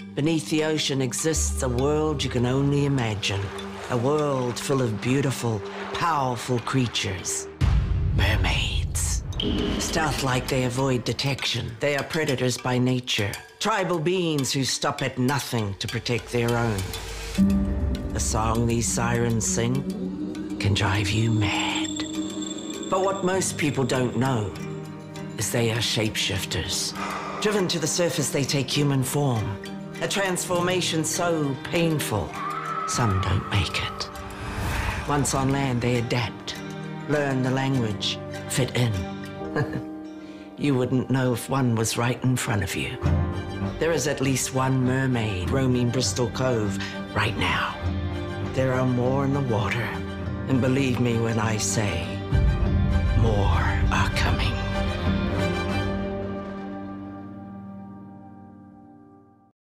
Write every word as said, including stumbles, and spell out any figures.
Beneath the ocean exists a world you can only imagine. A world full of beautiful, powerful creatures. Mermaids. Stealth-like, they avoid detection. They are predators by nature. Tribal beings who stop at nothing to protect their own. The song these sirens sing can drive you mad. But what most people don't know is they are shapeshifters. Driven to the surface, they take human form. A transformation so painful, some don't make it. Once on land, they adapt, learn the language, fit in. You wouldn't know if one was right in front of you. There is at least one mermaid roaming Bristol Cove right now. There are more in the water. And believe me when I say, more.